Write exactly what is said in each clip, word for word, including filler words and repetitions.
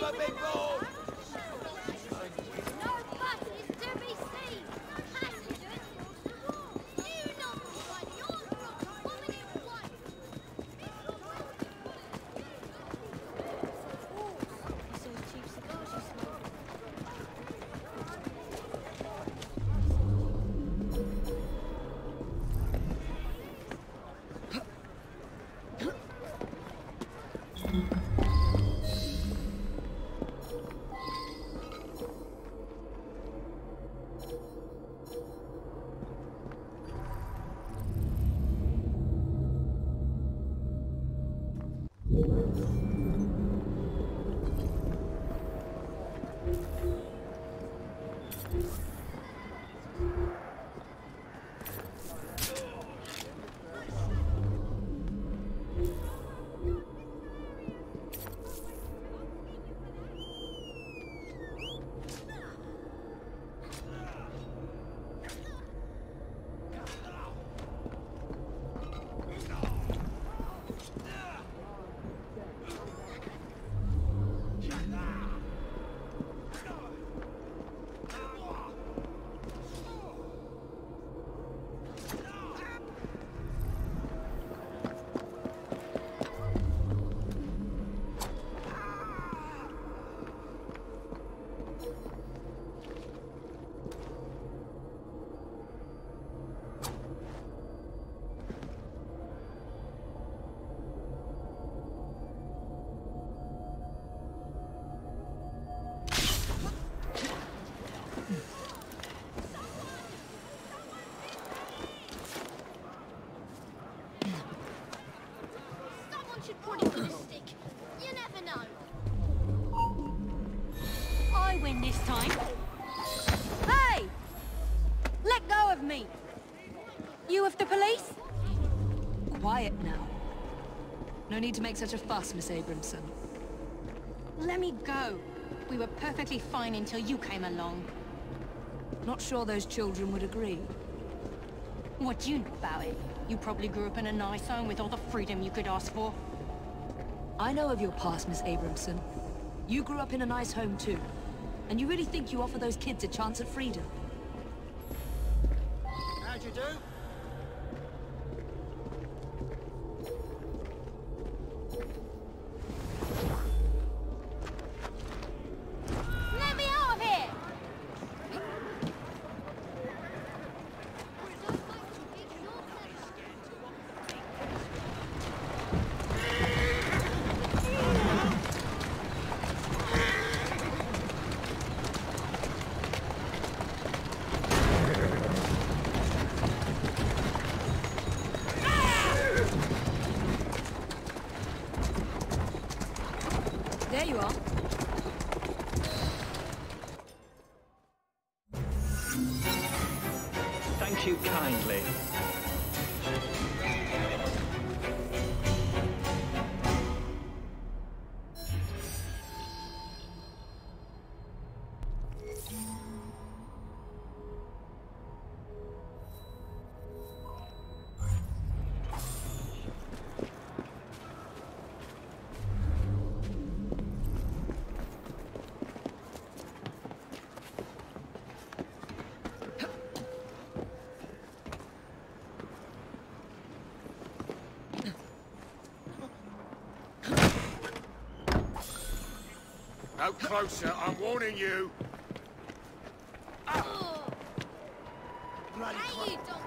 over, big boy! No bus is to be seen! Passengers! You number one, you're wrong! Woman in one! It's those cheap cigars you smoke. Someone should put it with a stick. You never know. I win this time. Hey! Let go of me! You of the police? Quiet now. No need to make such a fuss, Miss Abramson. Let me go. We were perfectly fine until you came along. Not sure those children would agree. What do you know about it? You probably grew up in a nice home with all the freedom you could ask for. I know of your past, Miss Abramson. You grew up in a nice home too. And you really think you offer those kids a chance at freedom? How'd you do? Let me out of here! There you are. Thank you kindly. No closer, I'm warning you. Oh. Bloody Hey, you donkey!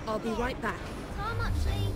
I'll be right back. So much, Lee.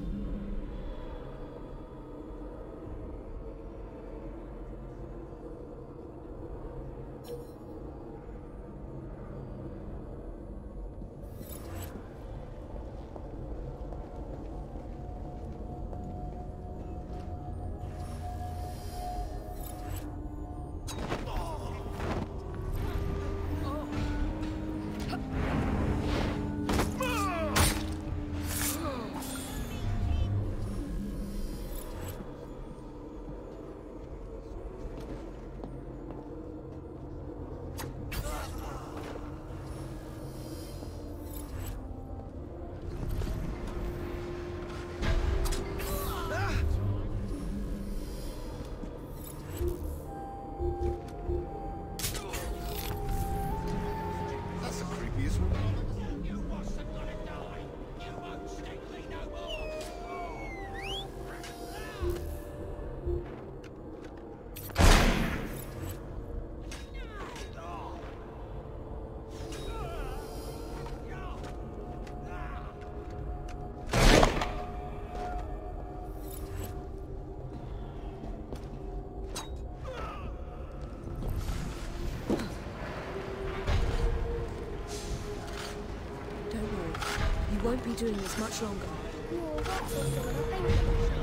Won't be doing this much longer. More rocks or something, I think.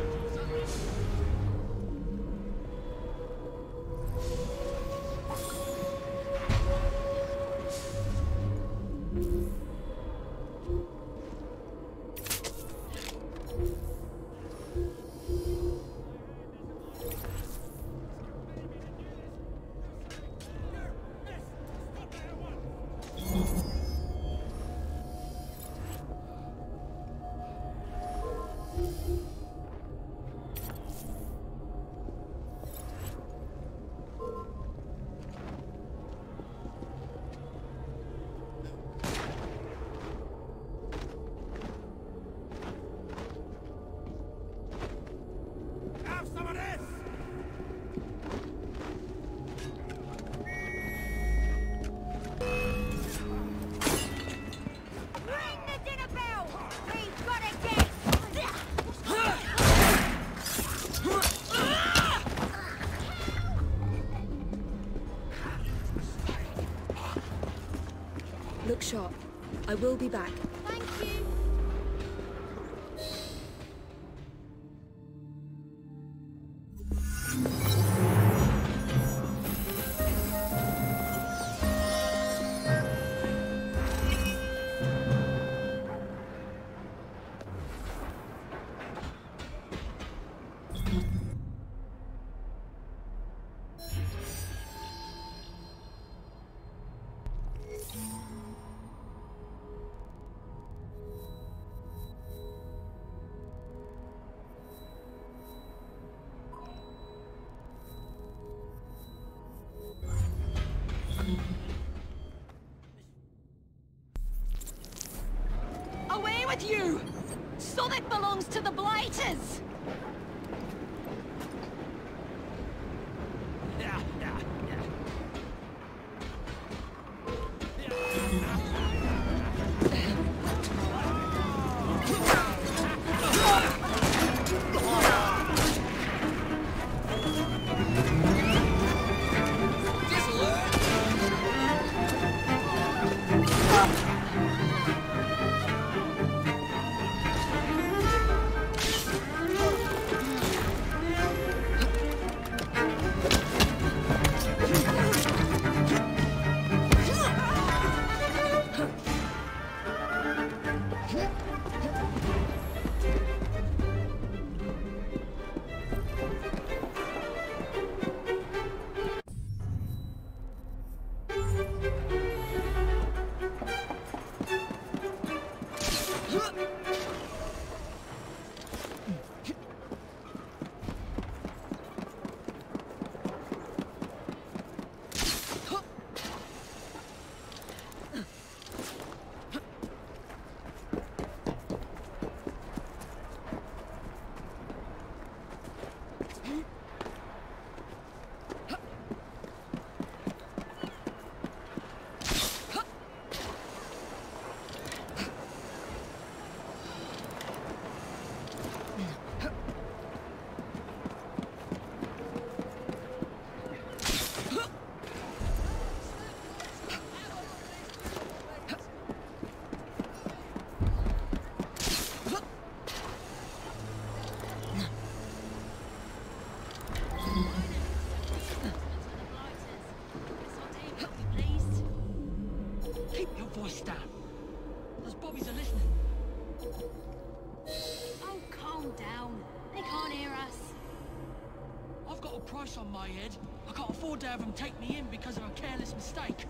Look sharp. I will be back. Thank you. Away with you! So that belongs to the Blighters! got a price on my head. I can't afford to have them take me in because of a careless mistake.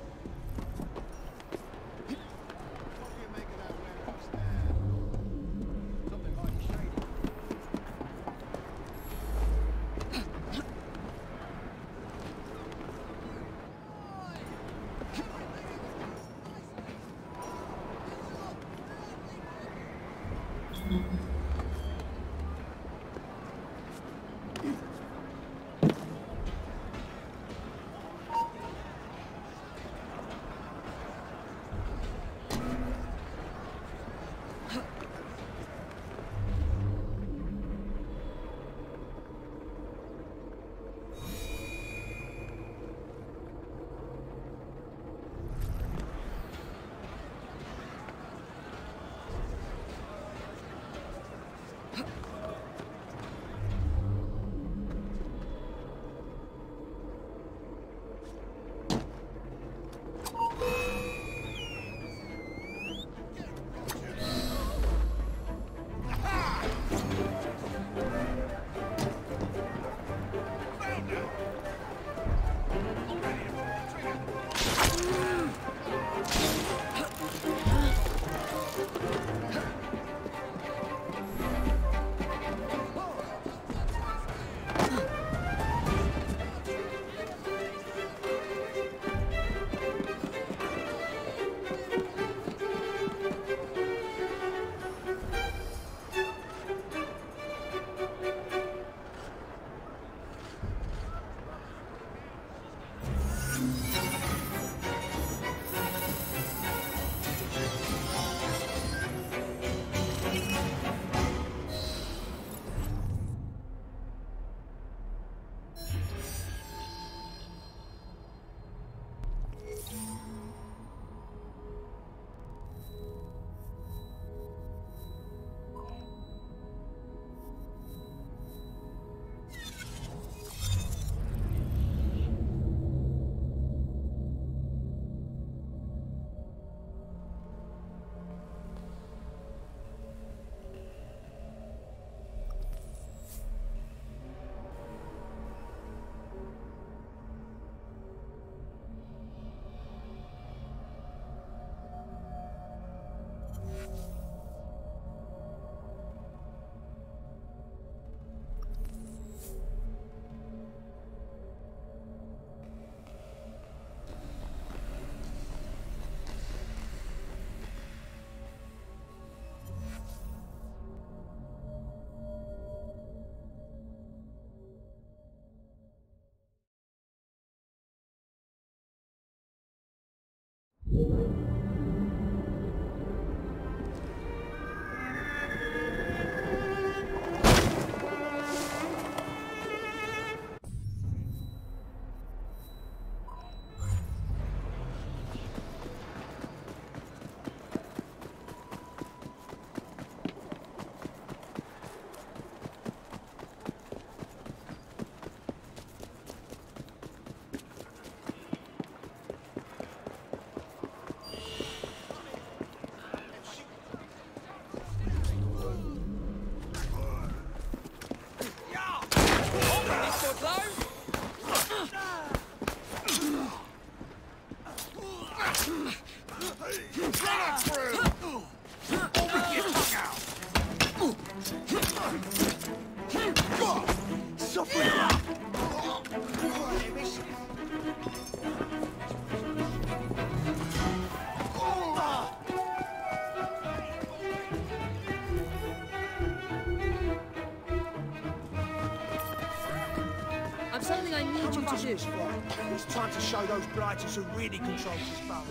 I've something I need you to do. It's time to show those blighters who really controls this borough.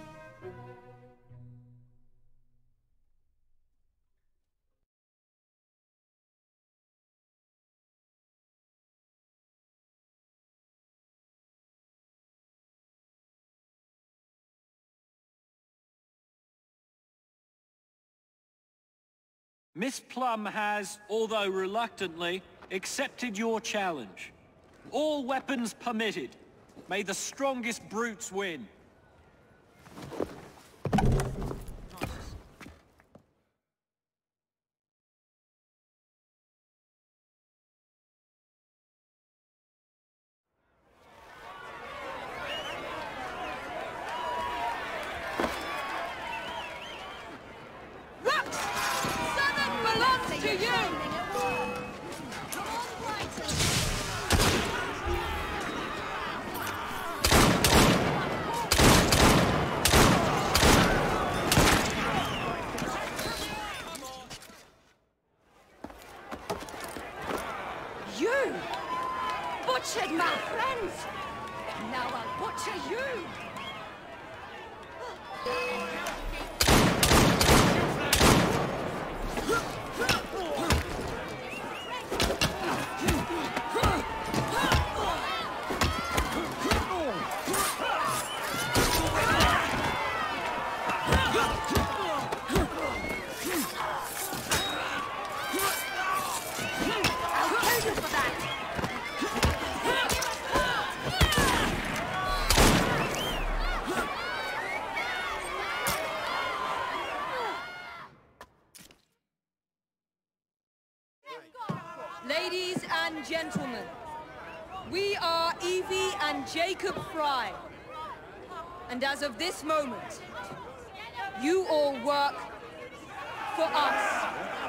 Miss Plum has, although reluctantly, accepted your challenge. All weapons permitted. May the strongest brutes win. butchered my friends. Now I'll butcher you. Ladies and gentlemen, we are Evie and Jacob Fry. And as of this moment, you all work for us.